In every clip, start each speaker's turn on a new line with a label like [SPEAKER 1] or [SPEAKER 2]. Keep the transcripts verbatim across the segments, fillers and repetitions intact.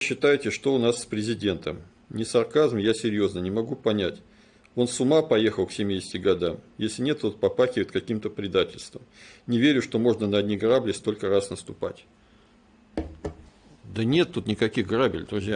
[SPEAKER 1] Считаете, что у нас с президентом? Не сарказм, я серьезно, не могу понять. Он с ума поехал к семидесяти годам. Если нет, то попахивает каким-то предательством. Не верю, что можно на одни грабли столько раз наступать. Да нет тут никаких грабель, друзья.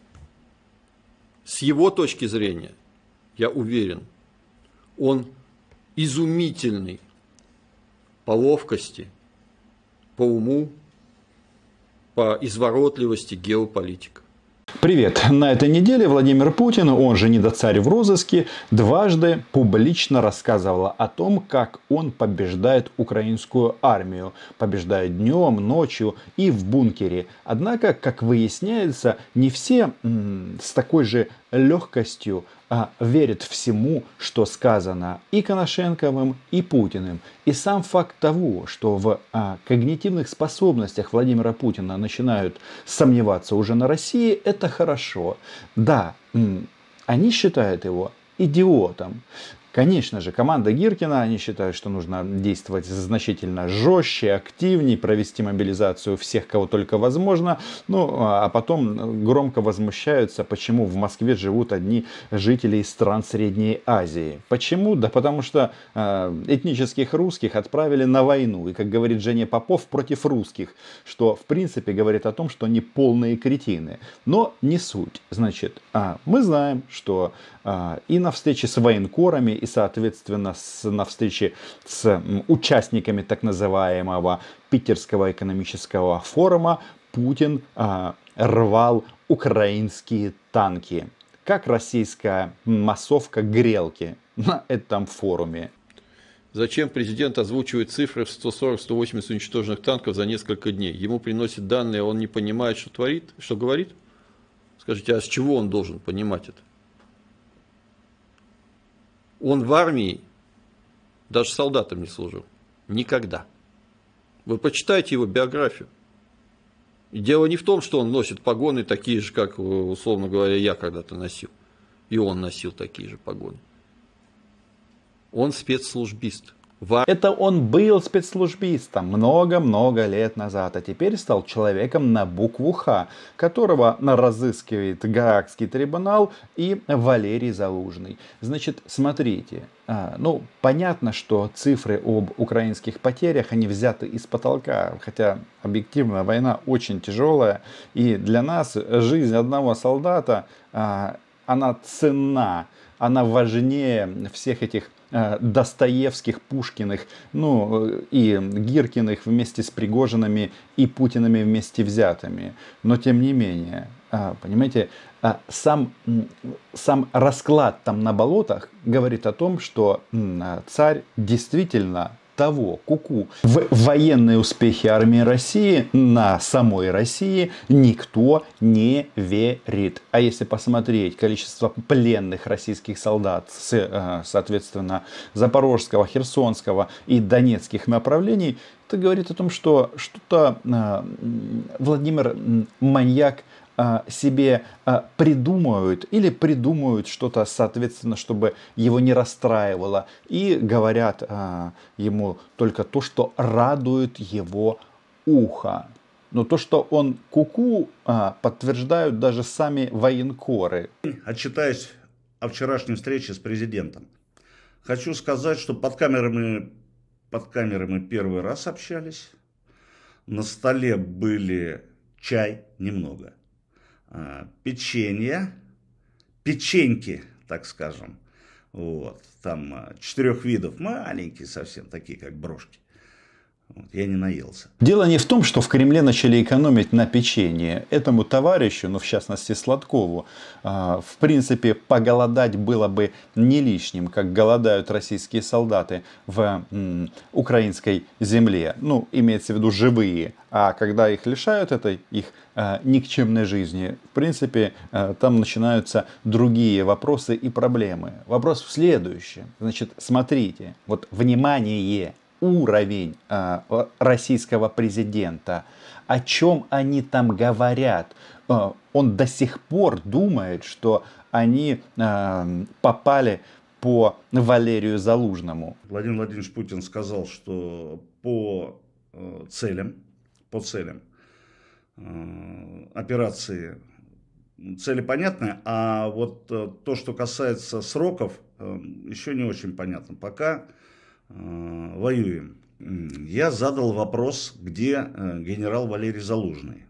[SPEAKER 1] С его точки зрения, я уверен, он изумительный по ловкости, по уму, по изворотливости геополитика.
[SPEAKER 2] Привет! На этой неделе Владимир Путин, он же недоцарь в розыске, дважды публично рассказывал о том, как он побеждает украинскую армию. Побеждает днем, ночью и в бункере. Однако, как выясняется, не все м- с такой же легкостью а, верят всему, что сказано и Коношенковым, и Путиным. И сам факт того, что в а, когнитивных способностях Владимира Путина начинают сомневаться уже на России, это хорошо. Да, м- они считают его идиотом. Конечно же, команда Гиркина, они считают, что нужно действовать значительно жестче, активнее, провести мобилизацию всех, кого только возможно. Ну, а потом громко возмущаются, почему в Москве живут одни жители из стран Средней Азии. Почему? Да потому что э, этнических русских отправили на войну. И, как говорит Женя Попов, против русских. Что, в принципе, говорит о том, что они полные кретины. Но не суть. Значит, а, мы знаем, что а, и на встрече с военкорами, и, соответственно, с, на встрече с м, участниками так называемого Питерского экономического форума Путин а, рвал украинские танки. Как российская массовка грелки на этом форуме.
[SPEAKER 1] Зачем президент озвучивает цифры в сто сорок — сто восемьдесят уничтоженных танков за несколько дней? Ему приносят данные, он не понимает, что творит, что говорит? Скажите, а с чего он должен понимать это? Он в армии даже солдатом не служил. Никогда. Вы почитайте его биографию. И дело не в том, что он носит погоны такие же, как, условно говоря, я когда-то носил. И он носил такие же погоны. Он спецслужбист.
[SPEAKER 2] Это он был спецслужбистом много-много лет назад, а теперь стал человеком на букву Х, которого разыскивает Гаагский трибунал и Валерий Залужный. Значит, смотрите, а, ну, понятно, что цифры об украинских потерях, они взяты из потолка, хотя объективно война очень тяжелая, и для нас жизнь одного солдата, а, она ценна, она важнее всех этих Достоевских, Пушкиных, ну и Гиркиных вместе с Пригожинами и Путинами вместе взятыми. Но тем не менее, понимаете, сам, сам расклад там на болотах говорит о том, что царь действительно того, куку. В военные успехи армии России на самой России никто не верит. А если посмотреть количество пленных российских солдат с, соответственно, Запорожского, Херсонского и Донецких направлений, это говорит о том, что что-то Владимир маньяк себе придумают или придумают что-то, соответственно, чтобы его не расстраивало. И говорят ему только то, что радует его ухо. Но то, что он куку, подтверждают даже сами военкоры.
[SPEAKER 3] Отчитаюсь о вчерашней встрече с президентом. Хочу сказать, что под камерами, под камерами первый раз общались. На столе были чай немного. Печенье, печеньки, так скажем, вот, там четырех видов, маленькие совсем, такие как брошки. Вот, я не наелся.
[SPEAKER 2] Дело не в том, что в Кремле начали экономить на печенье. Этому товарищу, ну в частности Сладкову, в принципе, поголодать было бы не лишним, как голодают российские солдаты в м, украинской земле. Ну, имеется в виду живые. А когда их лишают этой их э, никчемной жизни, в принципе, э, там начинаются другие вопросы и проблемы. Вопрос в следующем. Значит, смотрите, вот внимание. Уровень э, российского президента, о чем они там говорят. Э, он до сих пор думает, что они э, попали по Валерию Залужному.
[SPEAKER 3] Владимир Владимирович Путин сказал, что по э, целям, по целям э, операции цели понятны, а вот то, что касается сроков, еще не очень понятно. Пока воюем. Я задал вопрос, где генерал Валерий Залужный.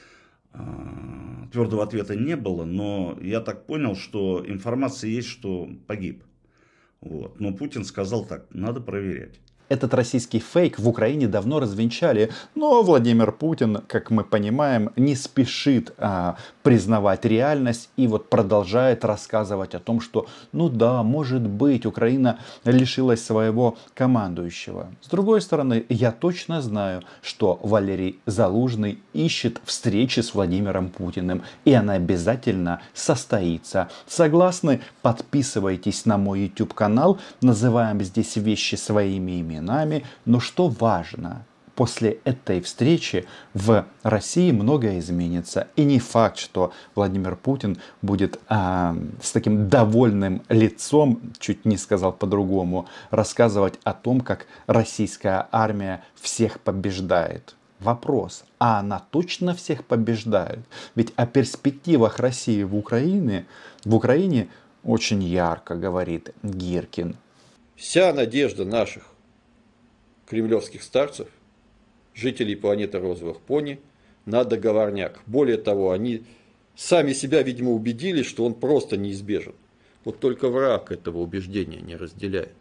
[SPEAKER 3] Твердого ответа не было, но я так понял, что информация есть, что погиб. Вот. Но Путин сказал так, надо проверять.
[SPEAKER 2] Этот российский фейк в Украине давно развенчали, но Владимир Путин, как мы понимаем, не спешит а, признавать реальность и вот продолжает рассказывать о том, что ну да, может быть, Украина лишилась своего командующего. С другой стороны, я точно знаю, что Валерий Залужный ищет встречи с Владимиром Путиным, и она обязательно состоится. Согласны? Подписывайтесь на мой YouTube канал, называем здесь вещи своими именами. Но что важно, после этой встречи в России многое изменится. И не факт, что Владимир Путин будет а, с таким довольным лицом, чуть не сказал по-другому, рассказывать о том, как российская армия всех побеждает. Вопрос, а она точно всех побеждает? Ведь о перспективах России в Украине, в Украине очень ярко говорит Гиркин.
[SPEAKER 1] Вся надежда наших кремлевских старцев, жителей планеты розовых пони, на договорняк. Более того, они сами себя, видимо, убедили, что он просто неизбежен. Вот только враг этого убеждения не разделяет.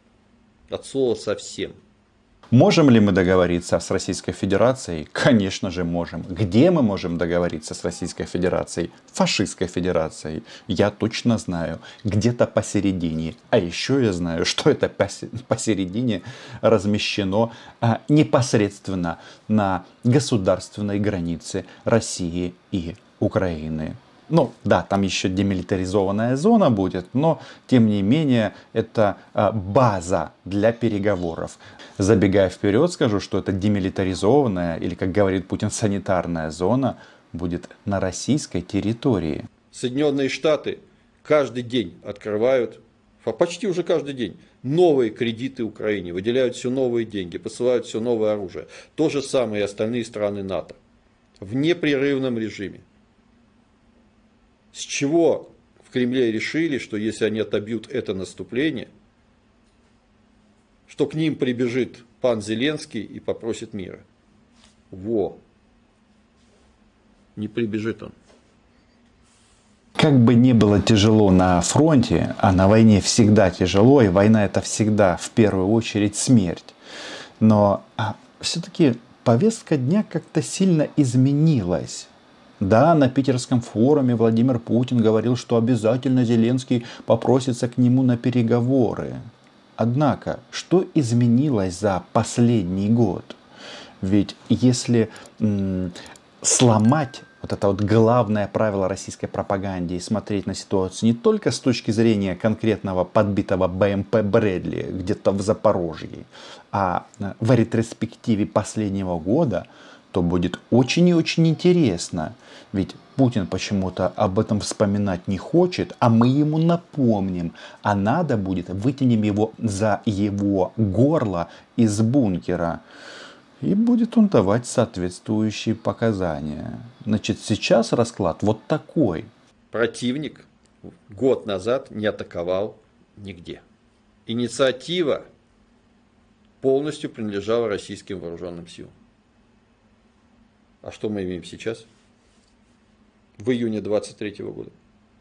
[SPEAKER 1] От слова совсем.
[SPEAKER 2] Можем ли мы договориться с Российской Федерацией? Конечно же можем. Где мы можем договориться с Российской Федерацией? Фашистской Федерацией. Я точно знаю. Где-то посередине. А еще я знаю, что это посередине размещено а, непосредственно на государственной границе России и Украины. Ну да, там еще демилитаризованная зона будет, но тем не менее это а, база для переговоров. Забегая вперед, скажу, что эта демилитаризованная, или как говорит Путин, санитарная зона будет на российской территории.
[SPEAKER 1] Соединенные Штаты каждый день открывают, почти уже каждый день, новые кредиты Украине, выделяют все новые деньги, посылают все новое оружие. То же самое и остальные страны НАТО. В непрерывном режиме. С чего в Кремле решили, что если они отобьют это наступление, что к ним прибежит пан Зеленский и попросит мира? Во! Не прибежит он.
[SPEAKER 2] Как бы ни было тяжело на фронте, а на войне всегда тяжело, и война это всегда в первую очередь смерть. Но а, все-таки повестка дня как-то сильно изменилась. Да, на питерском форуме Владимир Путин говорил, что обязательно Зеленский попросится к нему на переговоры. Однако, что изменилось за последний год? Ведь если м- сломать вот это вот главное правило российской пропаганды и смотреть на ситуацию не только с точки зрения конкретного подбитого бэ эм пэ Брэдли где-то в Запорожье, а в ретроспективе последнего года, то будет очень и очень интересно. Ведь Путин почему-то об этом вспоминать не хочет, а мы ему напомним. А надо будет, вытянем его за его горло из бункера. И будет он давать соответствующие показания. Значит, сейчас расклад вот такой.
[SPEAKER 1] Противник год назад не атаковал нигде. Инициатива полностью принадлежала российским вооруженным силам. А что мы имеем сейчас? В июне двадцать третьего года.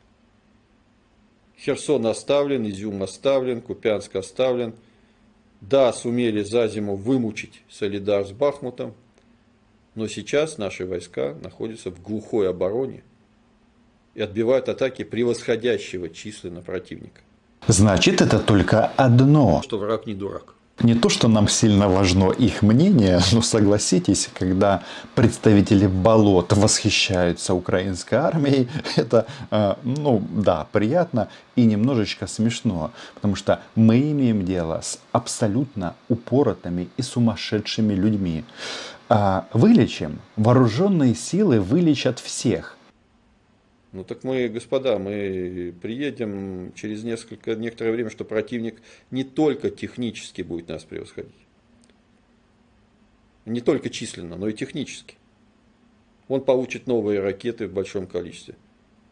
[SPEAKER 1] Херсон оставлен, Изюм оставлен, Купянск оставлен. Да, сумели за зиму вымучить Солидар с Бахмутом, но сейчас наши войска находятся в глухой обороне и отбивают атаки превосходящего численно противника.
[SPEAKER 2] Значит, это только одно.
[SPEAKER 1] Что враг не дурак.
[SPEAKER 2] Не то, что нам сильно важно их мнение, но согласитесь, когда представители болот восхищаются украинской армией, это, ну да, приятно и немножечко смешно, потому что мы имеем дело с абсолютно упоротыми и сумасшедшими людьми. Вылечим, вооруженные силы вылечат всех.
[SPEAKER 1] Ну так мы, господа, мы приедем через несколько, некоторое время, что противник не только технически будет нас превосходить. Не только численно, но и технически. Он получит новые ракеты в большом количестве.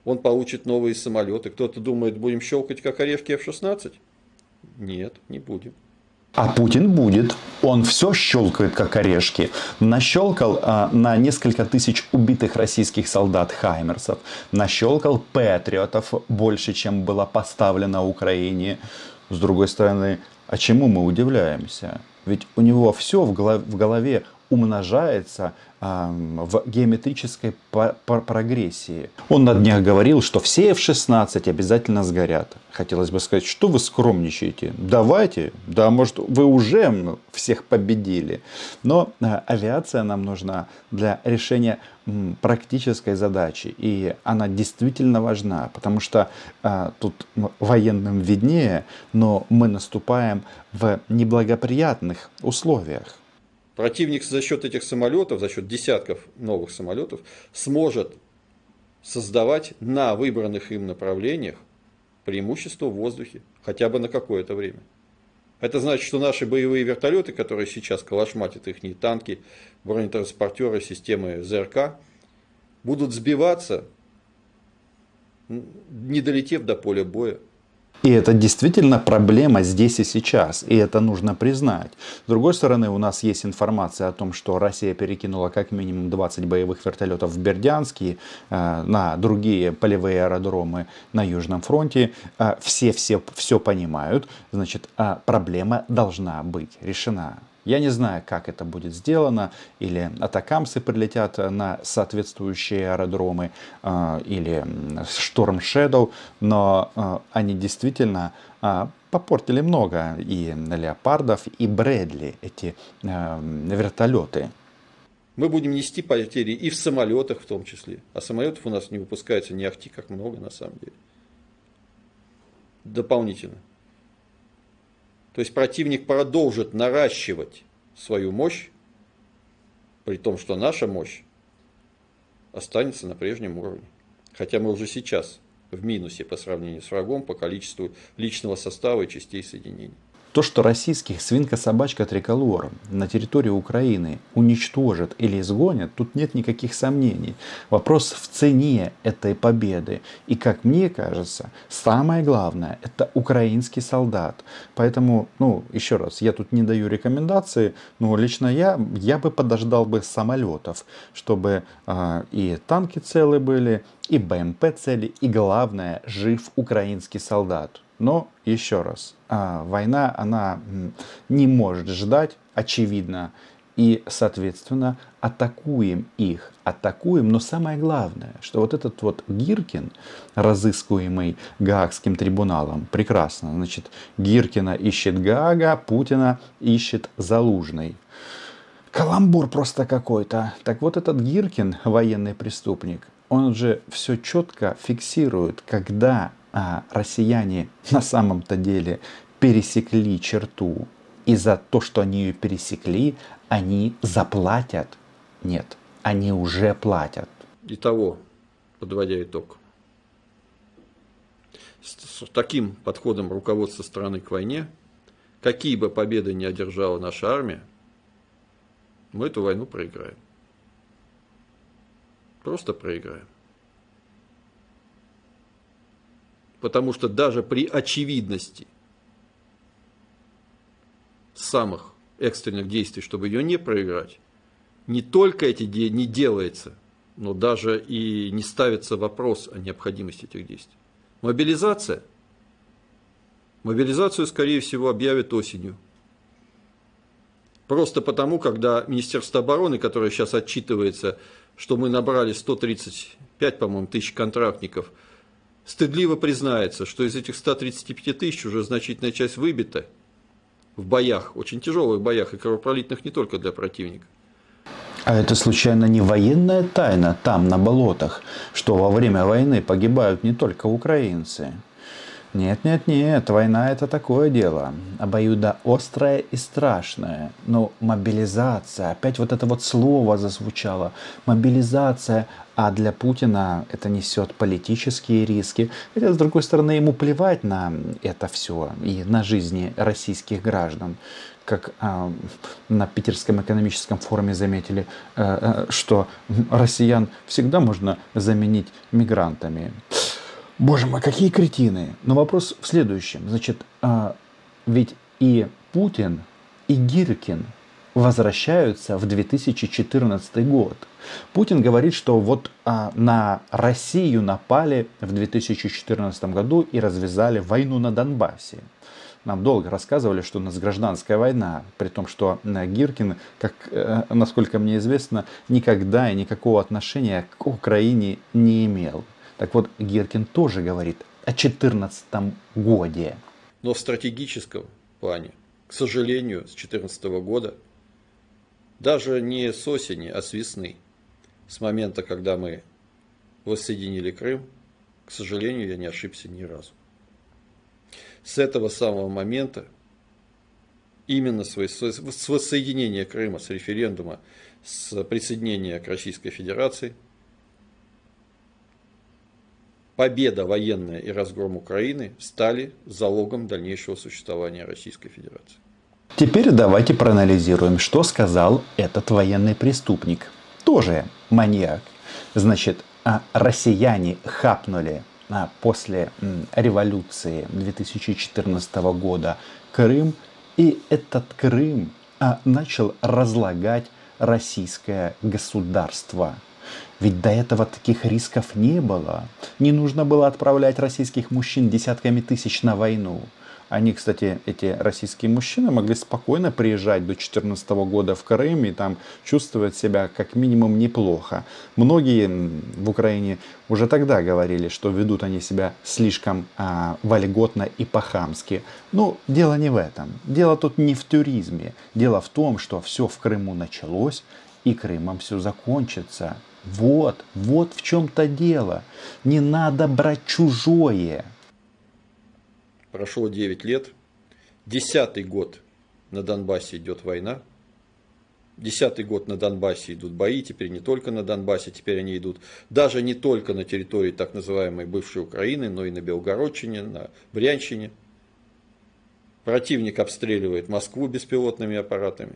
[SPEAKER 1] он получит новые самолеты. Кто-то думает, будем щелкать как орешки эф шестнадцать? Нет, не будем.
[SPEAKER 2] А Путин будет. Он все щелкает, как орешки. Нащелкал а, на несколько тысяч убитых российских солдат хаймерсов. Нащелкал патриотов больше, чем было поставлено Украине. С другой стороны, а чему мы удивляемся? Ведь у него все в голове, в голове умножается а, в геометрической прогрессии. Он на днях говорил, что все эф шестнадцать обязательно сгорят. Хотелось бы сказать, что вы скромничаете? Давайте, да, может, вы уже всех победили. Но а, авиация нам нужна для решения м, практической задачи. И она действительно важна, потому что а, тут военным виднее, но мы наступаем в неблагоприятных условиях.
[SPEAKER 1] Противник за счет этих самолетов, за счет десятков новых самолетов, сможет создавать на выбранных им направлениях преимущество в воздухе, хотя бы на какое-то время. Это значит, что наши боевые вертолеты, которые сейчас калашматят их танки, бронетранспортеры, системы зэ эр ка, будут сбиваться, не долетев до поля боя.
[SPEAKER 2] И это действительно проблема здесь и сейчас, и это нужно признать. С другой стороны, у нас есть информация о том, что Россия перекинула как минимум двадцать боевых вертолетов в Бердянск, э, на другие полевые аэродромы на Южном фронте. Э, все, все все понимают, значит, э, проблема должна быть решена. Я не знаю, как это будет сделано, или атакамсы прилетят на соответствующие аэродромы, э, или Storm Shadow, но э, они действительно э, попортили много и леопардов, и Брэдли, эти э, вертолеты.
[SPEAKER 1] Мы будем нести потери и в самолетах в том числе, а самолетов у нас не выпускается не ахти как много на самом деле. Дополнительно. То есть противник продолжит наращивать свою мощь, при том, что наша мощь останется на прежнем уровне. Хотя мы уже сейчас в минусе по сравнению с врагом по количеству личного состава и частей соединений.
[SPEAKER 2] То, что российских свинка-собачка триколор на территории Украины уничтожат или изгонят, тут нет никаких сомнений. Вопрос в цене этой победы. И, как мне кажется, самое главное – это украинский солдат. Поэтому, ну, еще раз, я тут не даю рекомендации, но лично я, я бы подождал бы самолетов, чтобы э, и танки целы были, и бэ эм пэ цели, и главное, жив украинский солдат. Но, еще раз, война, она не может ждать, очевидно, и, соответственно, атакуем их, атакуем, но самое главное, что вот этот вот Гиркин, разыскиваемый Гаагским трибуналом, прекрасно, значит, Гиркина ищет Гаага, Путина ищет Залужный. Каламбур просто какой-то. Так вот этот Гиркин, военный преступник, он же все четко фиксирует, когда а, россияне на самом-то деле пересекли черту. И за то, что они ее пересекли, они заплатят. Нет, они уже платят.
[SPEAKER 1] Итого, подводя итог, с таким подходом руководства страны к войне, какие бы победы ни одержала наша армия, мы эту войну проиграем. Просто проиграем. Потому что даже при очевидности самых экстренных действий, чтобы ее не проиграть, не только эти де- не делается, но даже и не ставится вопрос о необходимости этих действий. Мобилизация. Мобилизацию, скорее всего, объявят осенью. Просто потому, когда Министерство обороны, которое сейчас отчитывается, что мы набрали сто тридцать пять, по-моему, тысяч контрактников, стыдливо признается, что из этих ста тридцати пяти тысяч уже значительная часть выбита в боях, очень тяжелых боях и кровопролитных не только для противника.
[SPEAKER 2] А это случайно не военная тайна там, на болотах, что во время войны погибают не только украинцы? Нет, нет, нет, война это такое дело, обоюдоострое и страшное. Но мобилизация, опять вот это вот слово зазвучало, мобилизация, а для Путина это несет политические риски. Хотя, с другой стороны, ему плевать на это все и на жизни российских граждан. Как э, на Питерском экономическом форуме заметили, э, э, что россиян всегда можно заменить мигрантами. Боже мой, какие кретины. Но вопрос в следующем. Значит, а, ведь и Путин, и Гиркин возвращаются в две тысячи четырнадцатый год. Путин говорит, что вот а, на Россию напали в две тысячи четырнадцатом году и развязали войну на Донбассе. Нам долго рассказывали, что у нас гражданская война, при том, что Гиркин, как, э, насколько мне известно, никогда и никакого отношения к Украине не имел. Так вот, Гиркин тоже говорит о четырнадцатом годе.
[SPEAKER 1] Но в стратегическом плане, к сожалению, с две тысячи четырнадцатого года, даже не с осени, а с весны, с момента, когда мы воссоединили Крым, к сожалению, я не ошибся ни разу. С этого самого момента, именно с воссоединения Крыма, с референдума, с присоединения к Российской Федерации, победа военная и разгром Украины стали залогом дальнейшего существования Российской Федерации.
[SPEAKER 2] Теперь давайте проанализируем, что сказал этот военный преступник. Тоже маньяк. Значит, россияне хапнули после революции две тысячи четырнадцатого года Крым, и этот Крым начал разлагать российское государство. Ведь до этого таких рисков не было. Не нужно было отправлять российских мужчин десятками тысяч на войну. Они, кстати, эти российские мужчины могли спокойно приезжать до две тысячи четырнадцатого года в Крым и там чувствовать себя как минимум неплохо. Многие в Украине уже тогда говорили, что ведут они себя слишком а, вольготно и по-хамски. Но дело не в этом. Дело тут не в туризме. Дело в том, что все в Крыму началось и Крымом все закончится. Вот, вот в чем-то дело. Не надо брать чужое.
[SPEAKER 1] Прошло девять лет, десятый год на Донбассе идет война, десятый год на Донбассе идут бои, теперь не только на Донбассе, теперь они идут даже не только на территории так называемой бывшей Украины, но и на Белгородчине, на Брянщине. Противник обстреливает Москву беспилотными аппаратами.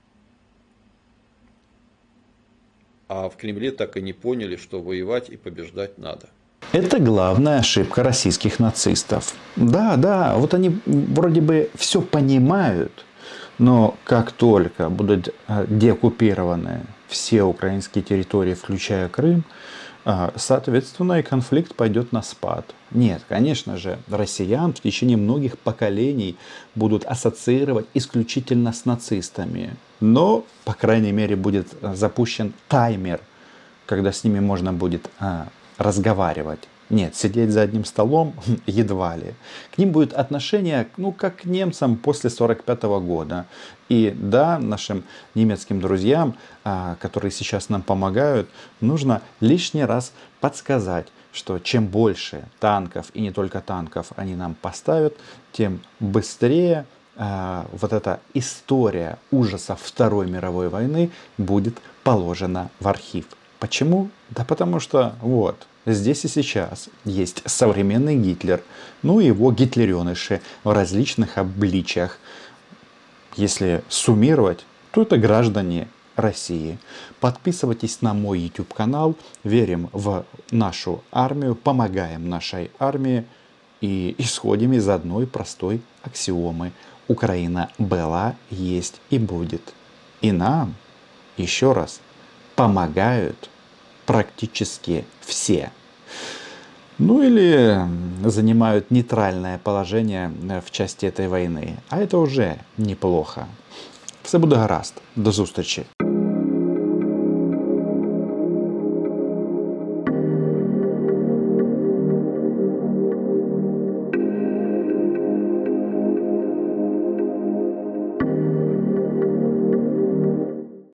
[SPEAKER 1] А в Кремле так и не поняли, что воевать и побеждать надо.
[SPEAKER 2] Это главная ошибка российских нацистов. Да, да, вот они вроде бы все понимают, но как только будут деоккупированы все украинские территории, включая Крым, соответственно, и конфликт пойдет на спад. Нет, конечно же, россиян в течение многих поколений будут ассоциировать исключительно с нацистами. Но, по крайней мере, будет запущен таймер, когда с ними можно будет разговаривать. Нет, сидеть за одним столом едва ли. К ним будет отношение, ну, как к немцам после сорок пятого года. И да, нашим немецким друзьям, которые сейчас нам помогают, нужно лишний раз подсказать, что чем больше танков, и не только танков, они нам поставят, тем быстрее вот эта история ужасов Второй мировой войны будет положена в архив. Почему? Да потому что вот, здесь и сейчас есть современный Гитлер, ну и его гитлереныши в различных обличиях. Если суммировать, то это граждане России. Подписывайтесь на мой YouTube канал, верим в нашу армию, помогаем нашей армии и исходим из одной простой аксиомы. Украина была, есть и будет. И нам, еще раз, помогают практически все. Ну или занимают нейтральное положение в части этой войны. А это уже неплохо. Все буде гаразд. До зустрічі.